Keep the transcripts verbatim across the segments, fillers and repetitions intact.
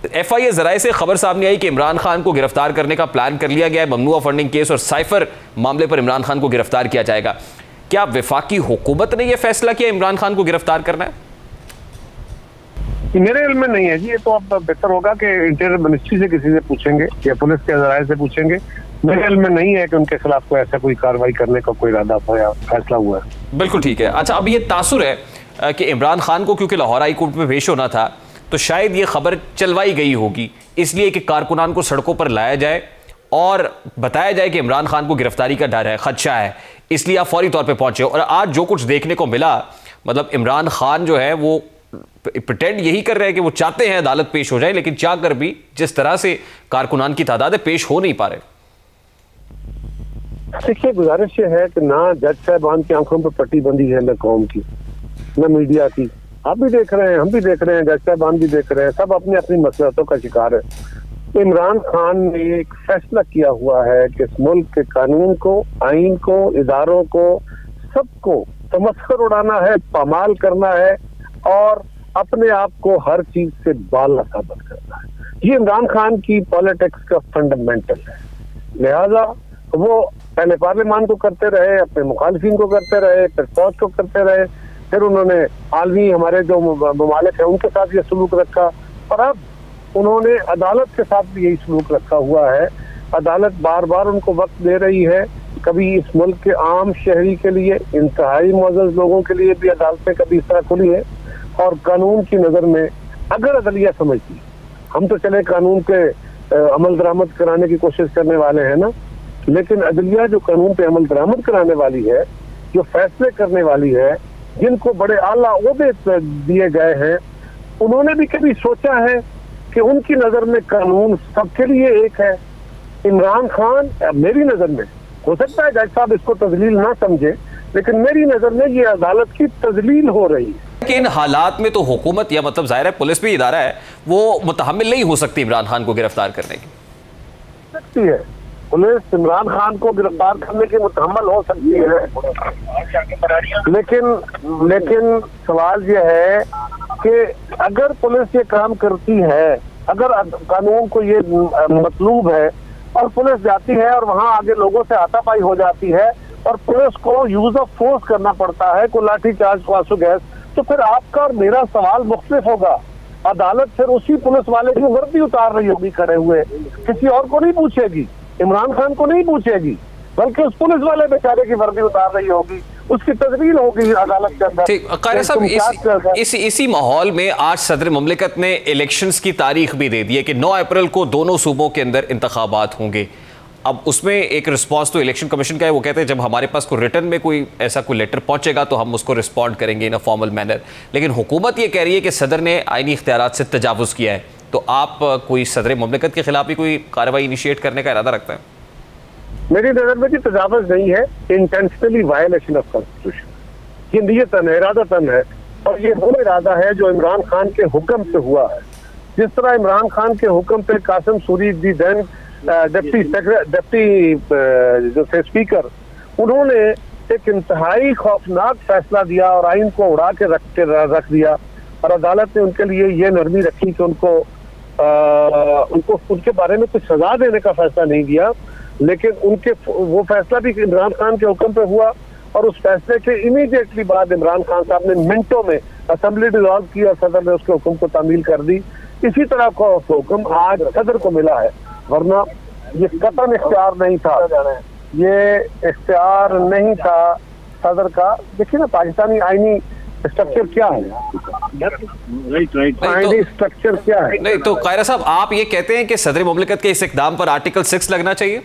F I ए जराए से खबर सामने आई कि इमरान खान को गिरफ्तार करने का प्लान कर लिया गया है। ममनुआ फंडिंग केस और साइफर मामले पर इमरान खान को गिरफ्तार किया जाएगा। क्या वफाकी हुकूमत ने यह फैसला किया इमरान खान को गिरफ्तार करना है? मेरे इल्म में नहीं है जी, ये तो अब बेहतर होगा कि इंटीरियर मिनिस्ट्री से किसी से पूछेंगे या पुलिस के जराए से पूछेंगे। मेरे इल्म में नहीं है कि उनके खिलाफ कोई ऐसा कोई कार्रवाई करने का कोई इरादा या फैसला हुआ है। बिल्कुल ठीक है। अच्छा, अब ये तासुर है कि इमरान खान को क्योंकि लाहौर हाई कोर्ट में पेश होना था तो शायद ये खबर चलवाई गई होगी इसलिए कि कारकुनान को सड़कों पर लाया जाए और बताया जाए कि इमरान खान को गिरफ्तारी का डर है, खदशा है, इसलिए आप फौरी तौर पे पहुंचे। और आज जो कुछ देखने को मिला, मतलब इमरान खान जो है वो प्रिटेंड यही कर रहे हैं कि वो चाहते हैं अदालत पेश हो जाए, लेकिन चाह कर भी जिस तरह से कारकुनान की तादाद है पेश हो नहीं पा रहे। देखिए, गुजारिश ये है कि ना जज साहबान की आंखों पर पट्टी बंदी है, न कौम की न मीडिया की। आप भी देख रहे हैं, हम भी देख रहे हैं, जज साहबान भी देख रहे हैं, सब अपनी अपनी मसलहतों का शिकार है। इमरान खान ने एक फैसला किया हुआ है कि इस मुल्क के कानून को, आइन को, इदारों को, सबको तमस्खर उड़ाना है, पामाल करना है और अपने आप को हर चीज से बाला साबित करना है। ये इमरान खान की पॉलिटिक्स का फंडामेंटल है। लिहाजा वो पहले पार्लियामान को करते रहे, अपने मुखालिफिन को करते रहे, फिर फौज को करते रहे, फिर उन्होंने आलमी हमारे जो ममालिक है उनके साथ ये सलूक रखा और अब उन्होंने अदालत के साथ भी यही सलूक रखा हुआ है। अदालत बार बार उनको वक्त दे रही है, कभी इस मुल्क के आम शहरी के लिए, इंतहाई मुअज़्ज़ज़ लोगों के लिए भी अदालतें कभी इस तरह खुली है। और कानून की नजर में अगर अदलिया समझती, हम तो चले कानून के अमल दरामद कराने की कोशिश करने वाले हैं ना, लेकिन अदलिया जो कानून पे अमल दरामद कराने वाली है, जो फैसले करने वाली है, जिनको बड़े आला ओहदे दिए गए हैं, उन्होंने भी कभी सोचा है कि उनकी नजर में कानून सबके लिए एक है? इमरान खान मेरी नजर में, हो सकता है जज साहब इसको तजलील ना समझे, लेकिन मेरी नजर में ये अदालत की तजलील हो रही है कि इन हालात में तो हुकूमत या मतलब जाहिर है पुलिस भी इदारा है, वो मुतहम्मिल नहीं हो सकती इमरान खान को गिरफ्तार करने की। सकती है पुलिस इमरान खान को गिरफ्तार करने की मुतहम्मिल हो सकती है, लेकिन लेकिन सवाल यह है कि अगर पुलिस ये काम करती है, अगर कानून को ये मतलूब है और पुलिस जाती है और वहां आगे लोगों से हाथापाई हो जाती है और पुलिस को यूज ऑफ फोर्स करना पड़ता है, को लाठी चार्ज, को आंसू गैस, तो फिर आपका और मेरा सवाल मुख्तलिफ होगा। अदालत फिर उसी पुलिस वाले की वर्दी उतार रही होगी खड़े हुए, किसी और को नहीं पूछेगी, इमरान खान को नहीं पूछेगी, बल्कि उस पुलिस वाले बेचारे की वर्दी उतार रही होगी, उसकी तजवील होगी अदालत के अंदर। ठीक, कायरा साहब, इस, इस, इसी माहौल में आज सदर मुमलिकत ने इलेक्शंस की तारीख भी दे दी है कि नौ अप्रैल को दोनों सूबों के अंदर इंतखाबात होंगे। अब उसमें एक रिस्पांस तो इलेक्शन कमीशन का है, वो कहते हैं जब हमारे पास कोई रिटर्न में कोई ऐसा कोई लेटर पहुंचेगा तो हम उसको रिस्पॉन्ड करेंगे इन अ फॉर्मल मैनर। लेकिन हुकूमत ये कह रही है कि सदर ने आईनी इख्तियारात से तजावुज़ किया है, तो आप कोई सदर मुमलिकत के खिलाफ भी कोई कार्रवाई इनिशिएट करने का इरादा रखते हैं? मेरी नजर में तजावुज़ नहीं है, इंटेंशनली वायलेशन ऑफ कॉन्स्टिट्यूशन, ये नियतन है, इरादतन है, और ये वो इरादा है जो इमरान खान के हुक्म से हुआ है। जिस तरह इमरान खान के हुक्म पे Qasim Suri the then deputy deputy जो थे स्पीकर, उन्होंने एक इंतहाई खौफनाक फैसला दिया और आइन को उड़ा के रख के रख दिया और अदालत ने उनके लिए ये नरमी रखी कि उनको आ, उनको उनके बारे में कुछ सजा देने का फैसला नहीं दिया, लेकिन उनके वो फैसला भी इमरान खान के हुक्म पे हुआ और उस फैसले के इमीडिएटली बाद इमरान खान साहब ने मिनटों में असेंबली डिसॉल्व की और सदर ने उसके हुक्म को तामील कर दी। इसी तरह का हुक्म आज सदर को मिला है, वरना ये कतन इख्तियार नहीं था, ये इख्तियार नहीं था सदर का। देखिए ना, पाकिस्तानी आईनी स्ट्रक्चर क्या है, राइट राइट आईनी स्ट्रक्चर क्या है? नहीं तो कायरा साहब, आप ये कहते हैं कि सदर मुमलिकत के इस इक़दाम पर आर्टिकल सिक्स लगना चाहिए?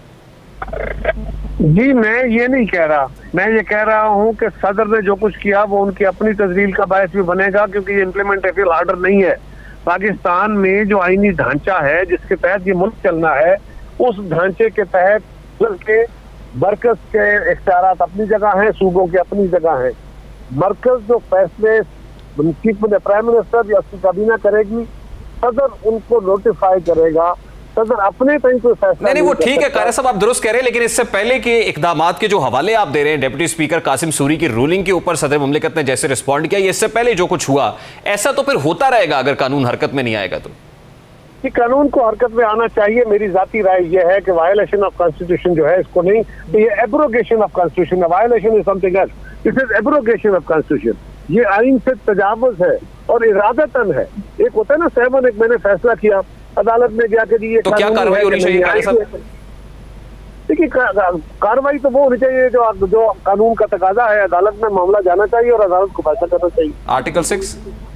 जी, मैं ये नहीं कह रहा, मैं ये कह रहा हूँ कि सदर ने जो कुछ किया वो उनकी अपनी तजलील का बायस भी बनेगा, क्योंकि ये इम्प्लीमेंटेबल आर्डर नहीं है। पाकिस्तान में जो आईनी ढांचा है जिसके तहत ये मुल्क चलना है, उस ढांचे के तहत के मरकज के इख्तियारात अपनी जगह हैं, सूबों की अपनी जगह हैं। मरकज जो फैसले चीफ प्राइम मिनिस्टर या उसकी काबीना करेगी, सदर उनको नोटिफाई करेगा, सदर अपने तय कोई फैसला नहीं नहीं वो ठीक है कायरा साहब, आप दुरुस्त कह रहे हैं, लेकिन इससे पहले के इकदामात के जो हवाले आप दे रहे हैं डिप्टी स्पीकर कासिम सूरी की रूलिंग के ऊपर सदर मुमलिकत ने जैसे रिस्पॉन्ड किया, इससे पहले जो कुछ हुआ ऐसा तो फिर होता रहेगा अगर कानून हरकत में नहीं आएगा तो? कि कानून को हरकत में आना चाहिए। मेरी जाती राय यह है कि वायलेशन ऑफ कॉन्स्टिट्यूशन जो है इसको नहीं, तो ये एब्रोगेशन ऑफ कॉन्स्टिट्यूशन है। Violation is something else, this is abrogation of constitution. ये आइन से तजावुज है और इरादतन है। एक होता है ना सेवन, एक मैंने फैसला किया, अदालत में गया कि ये तो क्या कार्रवाई होनी चाहिए? देखिए कार्रवाई तो वो होनी चाहिए जो जो कानून का तकाजा है। अदालत में मामला जाना चाहिए और अदालत को फैसला करना चाहिए। आर्टिकल सिक्स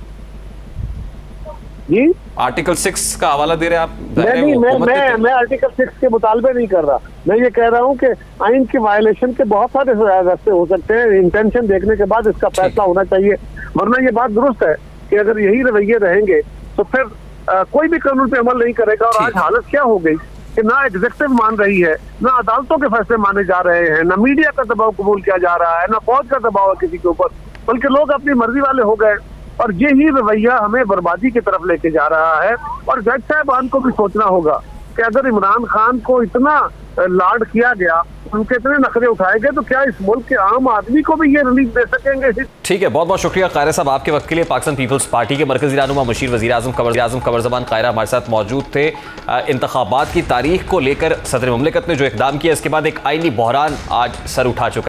जी, आर्टिकल सिक्स का हवाला दे रहे हैं आप? मैं नहीं, मैं मैं मैं आर्टिकल सिक्स के मुतालबे नहीं कर रहा। मैं ये कह रहा हूँ कि आइन की वायलेशन के बहुत सारे रास्ते हो सकते हैं। इंटेंशन देखने के बाद इसका फैसला होना चाहिए, वरना ये बात दुरुस्त है कि अगर यही रवैये रहेंगे तो फिर आ, कोई भी कानून पे अमल नहीं करेगा। और आज हालत क्या हो गई कि ना एग्जीक्यूटिव मान रही है, ना अदालतों के फैसले माने जा रहे हैं, ना मीडिया का दबाव कबूल किया जा रहा है, ना फौज का दबाव है किसी के ऊपर, बल्कि लोग अपनी मर्जी वाले हो गए। और यही रवैया हमें बर्बादी की तरफ लेके जा रहा है। और जज साहबान को भी सोचना होगा कि अगर इमरान खान को इतना लाड किया गया, उनके इतने नखरे उठाए गए, तो क्या इस मुल्क के आम आदमी को भी ये रिलीफ दे सकेंगे? ठीक है, बहुत बहुत शुक्रिया कायरा साहब आपके वक्त के लिए। पाकिस्तान पीपल्स पार्टी के मरकजी रहनुमा मुशीर वज़ीर आज़म कमर आज़म कमर ज़मान कायरा हमारे साथ मौजूद थे। इंतखाबात की तारीख को लेकर सदर मुमलिकत ने जो इकदाम किया, इसके बाद एक आईनी बहरान आज सर उठा चुका है।